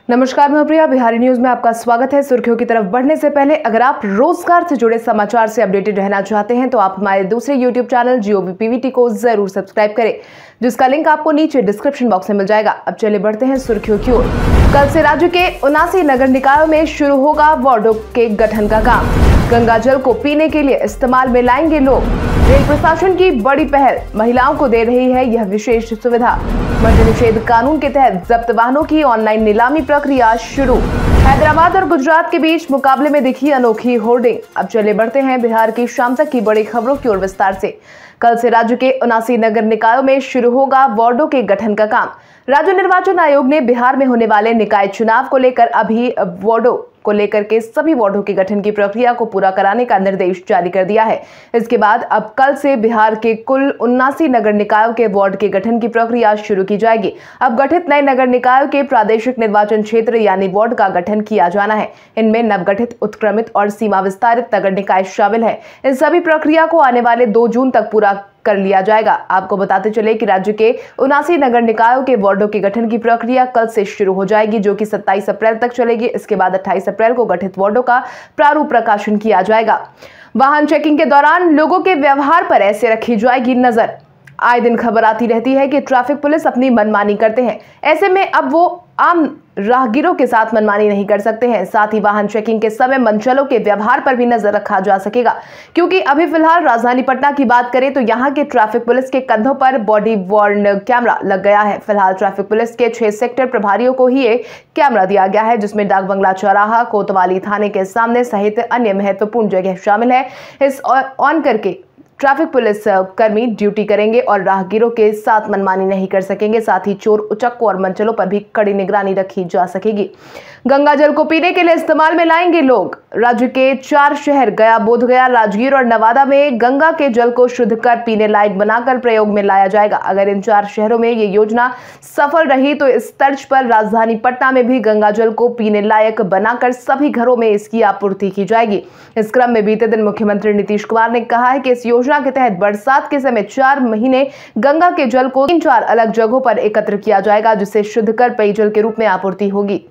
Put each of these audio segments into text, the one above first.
नमस्कार, मैं प्रिया। बिहारी न्यूज में आपका स्वागत है। सुर्खियों की तरफ बढ़ने से पहले अगर आप रोजगार से जुड़े समाचार से अपडेटेड रहना चाहते हैं तो आप हमारे दूसरे यूट्यूब चैनल GOV-PVT को जरूर सब्सक्राइब करें, जिसका लिंक आपको नीचे डिस्क्रिप्शन बॉक्स में मिल जाएगा। अब चले बढ़ते हैं सुर्खियों की ओर। कल से राज्य के 79 नगर निकायों में शुरू होगा वार्डों के गठन का काम। गंगा जल को पीने के लिए इस्तेमाल में लाएंगे लोग। रेल प्रशासन की बड़ी पहल महिलाओं को दे रही है यह विशेष सुविधा। मद्य निषेध कानून के तहत जब्त वाहनों की ऑनलाइन नीलामी प्रक्रिया शुरू। हैदराबाद और गुजरात के बीच मुकाबले में दिखी अनोखी होर्डिंग। अब चले बढ़ते हैं बिहार की शाम तक की बड़ी खबरों की ओर विस्तार से। कल से राज्य के 79 नगर निकायों में शुरू होगा वार्डों के गठन का काम। राज्य निर्वाचन आयोग ने बिहार में होने वाले निकाय चुनाव को लेकर अभी वार्डों को लेकर के सभी वार्डों के गठन की प्रक्रिया को पूरा कराने का निर्देश जारी कर दिया है। इसके बाद अब कल से बिहार के कुल 79 नगर निकायों के वार्ड के गठन की प्रक्रिया शुरू की जाएगी। अब गठित नए नगर निकायों के प्रादेशिक निर्वाचन क्षेत्र यानी वार्ड का गठन किया जाना है। इनमें नवगठित, उत्क्रमित और सीमा विस्तारित नगर निकाय शामिल है। इन सभी प्रक्रिया को आने वाले 2 जून तक पूरा कर लिया जाएगा। आपको बताते चले कि राज्य के 79 नगर निकायों के वार्डों के गठन की प्रक्रिया कल से शुरू हो जाएगी, जो कि 27 अप्रैल तक चलेगी। इसके बाद 28 अप्रैल को गठित वार्डों का प्रारूप प्रकाशन किया जाएगा। वाहन चेकिंग के दौरान लोगों के व्यवहार पर ऐसे रखी जाएगी नजर। आए दिन खबर आती रहती है कि ट्रैफिक पुलिस अपनी मनमानी करते हैं। ऐसे में अब वो आम राहगीरों के साथ मनमानी नहीं कर सकते हैं। साथ ही वाहन चेकिंग के समय मनचलों के व्यवहार पर भी नजर रखा जा सकेगा, क्योंकि अभी फिलहाल राजधानी पटना की बात करें तो यहाँ के ट्रैफिक पुलिस के कंधों पर बॉडी वॉर्न कैमरा लग गया है। फिलहाल ट्रैफिक पुलिस के 6 सेक्टर प्रभारियों को ही ये कैमरा दिया गया है, जिसमें डाक बंगला चौराहा, कोतवाली थाने के सामने सहित अन्य महत्वपूर्ण जगह शामिल है। इस ऑन करके ट्रैफिक पुलिस कर्मी ड्यूटी करेंगे और राहगीरों के साथ मनमानी नहीं कर सकेंगे। साथ ही चोर उचक्कों और मनचलों पर भी कड़ी निगरानी रखी जा सकेगी। गंगा जल को पीने के लिए इस्तेमाल में लाएंगे लोग। राज्य के 4 शहर गया, बोधगया, राजगीर और नवादा में गंगा के जल को शुद्ध कर पीने लायक बनाकर प्रयोग में लाया जाएगा। अगर इन 4 शहरों में ये योजना सफल रही तो इस तर्ज पर राजधानी पटना में भी गंगा जल को पीने लायक बनाकर सभी घरों में इसकी आपूर्ति की जाएगी। इस क्रम में बीते दिन मुख्यमंत्री नीतीश कुमार ने कहा है कि इस योजना के तहत बरसात के समय 4 महीने गंगा के जल को 3-4 अलग जगहों पर एकत्र किया जाएगा, जिससे शुद्ध कर पेयजल के रूप में आपूर्ति होगी।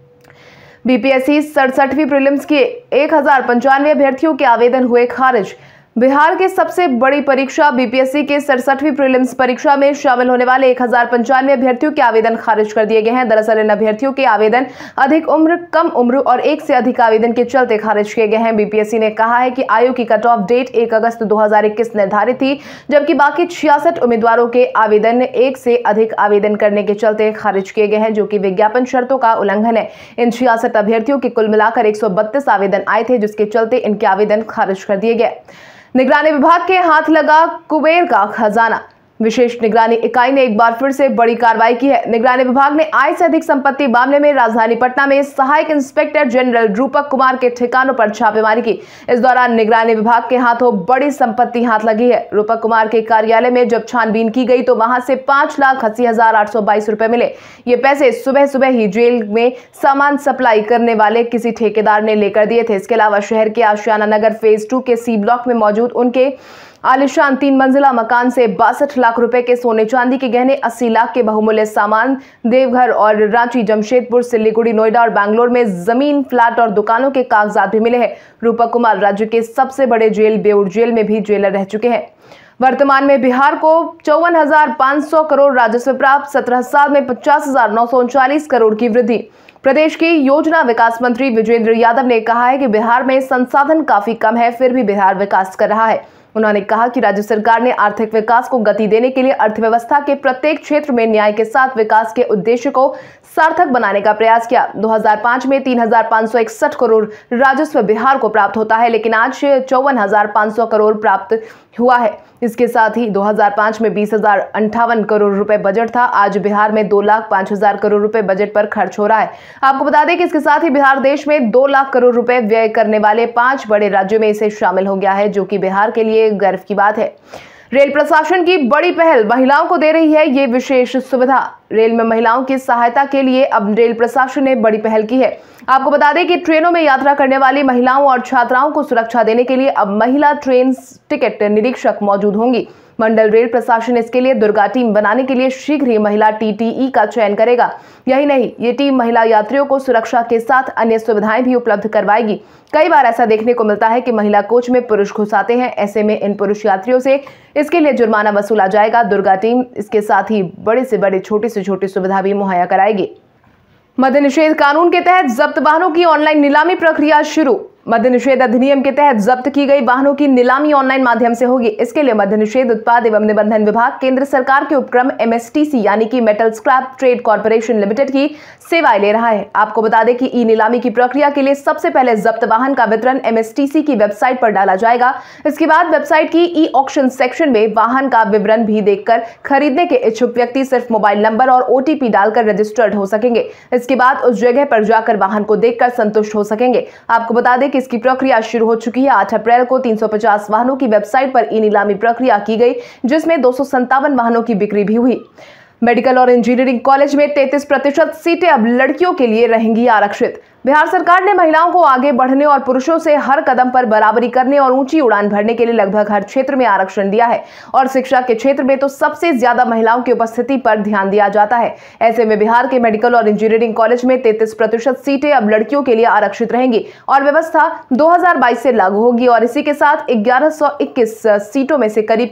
बीपीएससी 67वीं प्रीलिम्स के 1095 अभ्यर्थियों के आवेदन हुए खारिज। बिहार की सबसे बड़ी परीक्षा बीपीएससी के 67वीं प्रीलिम्स परीक्षा में शामिल होने वाले 1095 अभ्यर्थियों के आवेदन खारिज कर दिए गए हैं। दरअसल इन अभ्यर्थियों के आवेदन अधिक उम्र, कम उम्र और एक से अधिक आवेदन के चलते खारिज किए गए हैं। बीपीएससी ने कहा है कि आयोग की कट ऑफ डेट 1 अगस्त 2021 निर्धारित थी, जबकि बाकी 66 उम्मीदवारों के आवेदन एक से अधिक आवेदन करने के चलते खारिज किए गए हैं, जो कि विज्ञापन शर्तों का उल्लंघन है। इन 66 अभ्यर्थियों के कुल मिलाकर 132 आवेदन आए थे, जिसके चलते इनके आवेदन खारिज कर दिए गए। निगरानी विभाग के हाथ लगा कुबेर का खजाना। विशेष निगरानी इकाई ने एक बार फिर से बड़ी कार्रवाई की है। निगरानी विभाग ने आय से अधिक संपत्ति मामले में राजधानी पटना में सहायक इंस्पेक्टर जनरल रूपक कुमार के ठिकानों पर छापेमारी की। इस दौरान निगरानी विभाग के हाथों बड़ी संपत्ति हाथ लगी है। रूपक कुमार के कार्यालय में जब छानबीन की गई तो वहां से 5,80,822 रुपए मिले। ये पैसे सुबह सुबह ही जेल में सामान सप्लाई करने वाले किसी ठेकेदार ने लेकर दिए थे। इसके अलावा शहर के आशियाना नगर फेज 2 के C ब्लॉक में मौजूद उनके आलिशान 3 मंजिला मकान से 62 लाख रुपए के सोने चांदी के गहने, 80 लाख के बहुमूल्य सामान, देवघर और रांची, जमशेदपुर, सिलीगुड़ी, नोएडा और बैंगलोर में जमीन, फ्लैट और दुकानों के कागजात भी मिले हैं। रूपक कुमार राज्य के सबसे बड़े जेल बेऊर जेल में भी जेलर रह चुके हैं। वर्तमान में बिहार को 54,500 करोड़ राजस्व प्राप्त, 17 साल में 50,939 करोड़ की वृद्धि। प्रदेश की योजना विकास मंत्री विजेंद्र यादव ने कहा है कि बिहार में संसाधन काफी कम है, फिर भी बिहार विकास कर रहा है। उन्होंने कहा कि राज्य सरकार ने आर्थिक विकास को गति देने के लिए अर्थव्यवस्था के प्रत्येक क्षेत्र में न्याय के साथ विकास के उद्देश्य को सार्थक बनाने का प्रयास किया। 2005 में 3,561 करोड़ राजस्व बिहार को प्राप्त होता है, लेकिन आज 54,500 करोड़ प्राप्त हुआ है। इसके साथ ही 2005 में 20,058 करोड़ रुपए बजट था। आज बिहार में 2,05,000 करोड़ रुपए बजट पर खर्च हो रहा है। आपको बता दें कि इसके साथ ही बिहार देश में 2 लाख करोड़ रुपए व्यय करने वाले 5 बड़े राज्यों में इसे शामिल हो गया है, जो कि बिहार के लिए गर्व की बात है। रेल प्रशासन की बड़ी पहल महिलाओं को दे रही है ये विशेष सुविधा। रेल में महिलाओं की सहायता के लिए अब रेल प्रशासन ने बड़ी पहल की है। आपको बता दें कि ट्रेनों में यात्रा करने वाली महिलाओं और छात्राओं को सुरक्षा देने के लिए अब महिला ट्रेन टिकट निरीक्षक मौजूद होंगी। मंडल रेल प्रशासन इसके लिए दुर्गा टीम बनाने के लिए शीघ्र ही महिला TTE का चयन करेगा। यही नहीं, ये टीम महिला यात्रियों को सुरक्षा के साथ अन्य सुविधाएं भी उपलब्ध करवाएगी। कई बार ऐसा देखने को मिलता है कि महिला कोच में पुरुष घुस आते हैं। ऐसे में इन पुरुष यात्रियों से इसके लिए जुर्माना वसूला जाएगा। दुर्गा टीम इसके साथ ही बड़े से बड़े, छोटी से छोटी सुविधा भी मुहैया कराएगी। मद्य निषेध कानून के तहत जब्त वाहनों की ऑनलाइन नीलामी प्रक्रिया शुरू। मद्य निषेध अधिनियम के तहत जब्त की गई वाहनों की नीलामी ऑनलाइन माध्यम से होगी। इसके लिए मद्य निषेध उत्पाद एवं निबंधन विभाग केंद्र सरकार के उपक्रम MSTC यानी कि metal scrap trade corporation limited की सेवाएं ले रहा है। आपको बता दें कि ई नीलामी की प्रक्रिया के लिए सबसे पहले जब्त वाहन का वितरण MSTC की वेबसाइट पर डाला जाएगा। इसके बाद वेबसाइट की ई ऑक्शन सेक्शन में वाहन का विवरण भी देखकर खरीदने के इच्छुक व्यक्ति सिर्फ मोबाइल नंबर और OTP डालकर रजिस्टर्ड हो सकेंगे। इसके बाद उस जगह पर जाकर वाहन को देखकर संतुष्ट हो सकेंगे। आपको बता दें कि इसकी प्रक्रिया शुरू हो चुकी है। 8 अप्रैल को 350 वाहनों की वेबसाइट पर ई नीलामी प्रक्रिया की गई, जिसमें 257 वाहनों की बिक्री भी हुई। मेडिकल और इंजीनियरिंग कॉलेज में 33% सीटें अब लड़कियों के लिए रहेंगी आरक्षित। बिहार सरकार ने महिलाओं को आगे बढ़ने और पुरुषों से हर कदम पर बराबरी करने और ऊंची उड़ान भरने के लिए लगभग हर क्षेत्र में आरक्षण दिया है और शिक्षा के क्षेत्र में तो सबसे ज्यादा महिलाओं की उपस्थिति पर ध्यान दिया जाता है। ऐसे में बिहार के मेडिकल और इंजीनियरिंग कॉलेज में 33% सीटें अब लड़कियों के लिए आरक्षित रहेंगी और व्यवस्था 2022 से लागू होगी और इसी के साथ 1121 सीटों में से करीब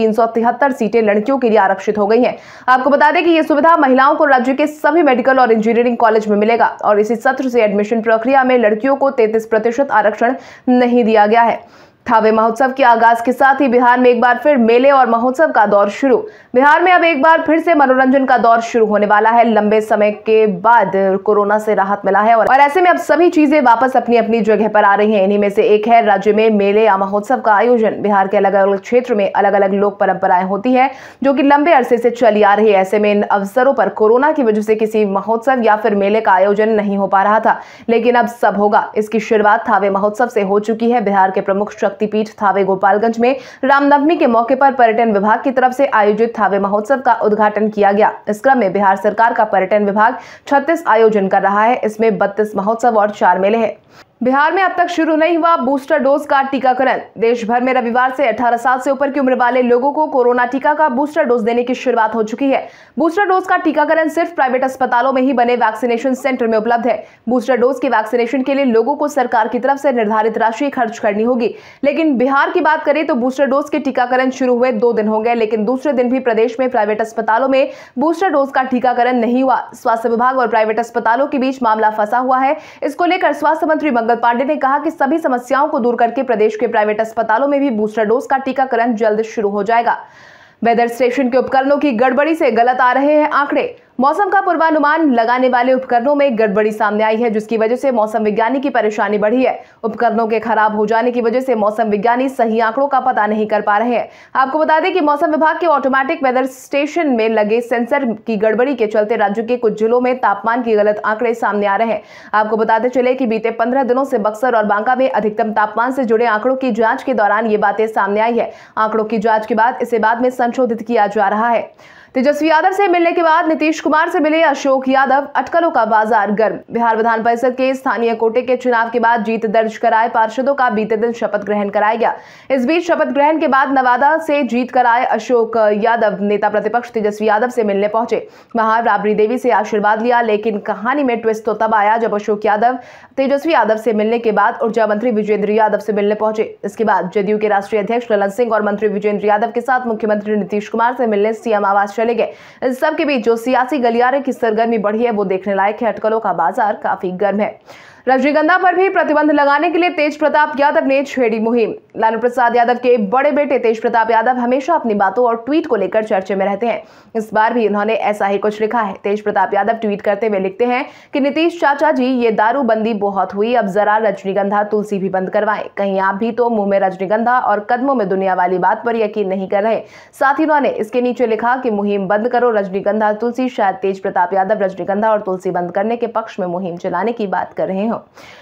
373 सीटें लड़कियों के लिए आरक्षित हो गई हैं। आपको बता दें कि यह सुविधा महिलाओं को राज्य के सभी मेडिकल और इंजीनियरिंग कॉलेज में मिलेगा और इसी सत्र से एडमिशन प्रक्रिया में लड़कियों को 33% आरक्षण नहीं दिया गया है। थावे महोत्सव के आगाज के साथ ही बिहार में एक बार फिर मेले और महोत्सव का दौर शुरू। बिहार में अब एक बार फिर से मनोरंजन का दौर शुरू होने वाला है। लंबे समय के बाद कोरोना से राहत मिला है और ऐसे में अब सभी चीजें वापस अपनी अपनी जगह पर आ रही हैं। इन्हीं में से एक है राज्य में मेले या महोत्सव का आयोजन। बिहार के अलग अलग क्षेत्र में अलग अलग लोक परंपराएं होती है जो कि लंबे अरसे से चली आ रही है। ऐसे में इन अवसरों पर कोरोना की वजह से किसी महोत्सव या फिर मेले का आयोजन नहीं हो पा रहा था, लेकिन अब सब होगा। इसकी शुरुआत थावे महोत्सव से हो चुकी है। बिहार के प्रमुख शक्तिपीठ थावे गोपालगंज में रामनवमी के मौके पर पर्यटन विभाग की तरफ से आयोजित थावे महोत्सव का उद्घाटन किया गया। इस क्रम में बिहार सरकार का पर्यटन विभाग 36 आयोजन कर रहा है। इसमें 32 महोत्सव और 4 मेले हैं। बिहार में अब तक शुरू नहीं हुआ बूस्टर डोज का टीकाकरण। देश भर में रविवार से 18 साल से ऊपर की उम्र वाले लोगों को कोरोना टीका का बूस्टर डोज देने की शुरुआत हो चुकी है। बूस्टर डोज का टीकाकरण सिर्फ प्राइवेट अस्पतालों में ही बने वैक्सीनेशन सेंटर में उपलब्ध है। बूस्टर डोज के वैक्सीनेशन के लिए लोगों को सरकार की तरफ से निर्धारित राशि खर्च करनी होगी। लेकिन बिहार की बात करें तो बूस्टर डोज के टीकाकरण शुरू हुए 2 दिन हो गए, लेकिन दूसरे दिन भी प्रदेश में प्राइवेट अस्पतालों में बूस्टर डोज का टीकाकरण नहीं हुआ। स्वास्थ्य विभाग और प्राइवेट अस्पतालों के बीच मामला फंसा हुआ है। इसको लेकर स्वास्थ्य मंत्री मंगल पांडे ने कहा कि सभी समस्याओं को दूर करके प्रदेश के प्राइवेट अस्पतालों में भी बूस्टर डोज का टीकाकरण जल्द शुरू हो जाएगा। वेदर स्टेशन के उपकरणों की गड़बड़ी से गलत आ रहे हैं आंकड़े। मौसम का पूर्वानुमान लगाने वाले उपकरणों में गड़बड़ी सामने आई है, जिसकी वजह से मौसम विज्ञानी की परेशानी बढ़ी है। उपकरणों के खराब हो जाने की वजह से मौसम विज्ञानी सही आंकड़ों का पता नहीं कर पा रहे हैं। आपको बता दें कि मौसम विभाग के ऑटोमेटिक वेदर स्टेशन में लगे सेंसर की गड़बड़ी के चलते राज्य के कुछ जिलों में तापमान के गलत आंकड़े सामने आ रहे हैं। आपको बताते चले कि बीते 15 दिनों से बक्सर और बांका में अधिकतम तापमान से जुड़े आंकड़ों की जांच के दौरान ये बातें सामने आई है। आंकड़ों की जांच के बाद इसे बाद में संशोधित किया जा रहा है। तेजस्वी यादव से मिलने के बाद नीतीश कुमार से मिले अशोक यादव, अटकलों का बाजार गर्म। बिहार विधान परिषद के स्थानीय कोटे के चुनाव के बाद जीत दर्ज कराए पार्षदों का बीते दिन शपथ ग्रहण कराया गया। इस बीच शपथ ग्रहण के बाद नवादा से जीत कर आए अशोक यादव नेता प्रतिपक्ष तेजस्वी यादव से मिलने पहुंचे। वहां राबड़ी देवी से आशीर्वाद लिया, लेकिन कहानी में ट्विस्ट तो तब आया जब अशोक यादव तेजस्वी यादव से मिलने के बाद ऊर्जा मंत्री विजेंद्र यादव से मिलने पहुंचे। इसके बाद जदयू के राष्ट्रीय अध्यक्ष ललन सिंह और मंत्री विजेंद्र यादव के साथ मुख्यमंत्री नीतीश कुमार से मिलने सीएम आवास चले गए। इस सब के बीच जो सियासी गलियारे की सरगर्मी बढ़ी है वो देखने लायक है। अटकलों का बाजार काफी गर्म है। रजनीगंधा पर भी प्रतिबंध लगाने के लिए तेज प्रताप यादव ने छेड़ी मुहिम। लालू प्रसाद यादव के बड़े बेटे तेज प्रताप यादव हमेशा अपनी बातों और ट्वीट को लेकर चर्चे में रहते हैं। इस बार भी उन्होंने ऐसा ही कुछ लिखा है। तेज प्रताप यादव ट्वीट करते हुए लिखते हैं कि नीतीश चाचा जी, ये दारूबंदी बहुत हुई, अब जरा रजनीगंधा तुलसी भी बंद करवाएं। कहीं आप भी तो मुंह में रजनीगंधा और कदमों में दुनिया वाली बात पर यकीन नहीं कर रहे। साथ ही उन्होंने इसके नीचे लिखा कि मुहिम बंद करो रजनीगंधा तुलसी। शायद तेज प्रताप यादव रजनीगंधा और तुलसी बंद करने के पक्ष में मुहिम चलाने की बात कर रहे हो।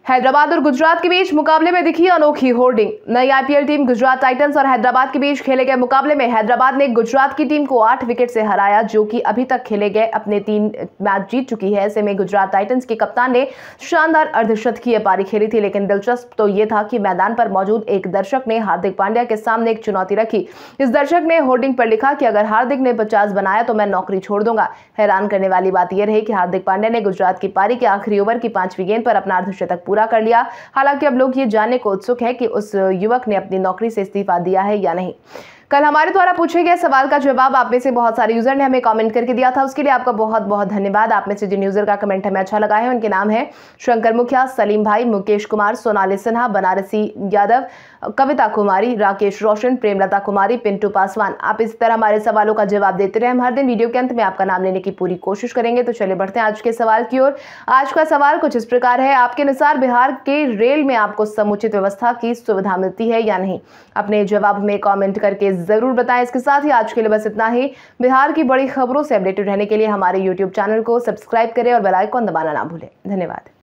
हैदराबाद और गुजरात के बीच मुकाबले में दिखी अनोखी होर्डिंग। नई आईपीएल टीम गुजरात टाइटंस और हैदराबाद के बीच खेले गए मुकाबले में हैदराबाद ने गुजरात की टीम को 8 विकेट से हराया, जो कि अभी तक खेले गए अपने 3 मैच जीत चुकी है। ऐसे में गुजरात टाइटंस के कप्तान ने शानदार अर्धशतकीय पारी खेली थी, लेकिन दिलचस्प तो ये था कि मैदान पर मौजूद एक दर्शक ने हार्दिक पांड्या के सामने एक चुनौती रखी। इस दर्शक ने होर्डिंग पर लिखा कि अगर हार्दिक ने 50 बनाया तो मैं नौकरी छोड़ दूंगा। हैरान करने वाली बात यह रही कि हार्दिक पांड्या ने गुजरात की पारी के आखिरी ओवर की 5वीं गेंद पर अपना अर्धशतक पूरा कर लिया। हालांकि अब लोग ये जानने को उत्सुक है कि उस युवक ने अपनी नौकरी से इस्तीफा दिया है या नहीं। कल हमारे द्वारा पूछे गए सवाल का जवाब आप में से बहुत सारे यूजर ने हमें कमेंट करके दिया था, उसके लिए आपका बहुत बहुत धन्यवाद। आप में से जिन यूजर का कमेंट हमें अच्छा लगा है उनके नाम है शंकर मुखिया, सलीम भाई, मुकेश कुमार, सोनाली सिन्हा, बनारसी यादव, कविता कुमारी, राकेश रोशन, प्रेमलता कुमारी, पिंटू पासवान। आप इस तरह हमारे सवालों का जवाब देते रहे। हम हर दिन वीडियो के अंत में आपका नाम लेने की पूरी कोशिश करेंगे। तो चलिए बढ़ते हैं आज के सवाल की ओर। आज का सवाल कुछ इस प्रकार है, आपके अनुसार बिहार के रेल में आपको समुचित व्यवस्था की सुविधा मिलती है या नहीं? अपने जवाब में कमेंट करके जरूर बताएं। इसके साथ ही आज के लिए बस इतना ही। बिहार की बड़ी खबरों से अपडेटेड रहने के लिए हमारे YouTube चैनल को सब्सक्राइब करें और बेल आइकन दबाना ना भूलें। धन्यवाद।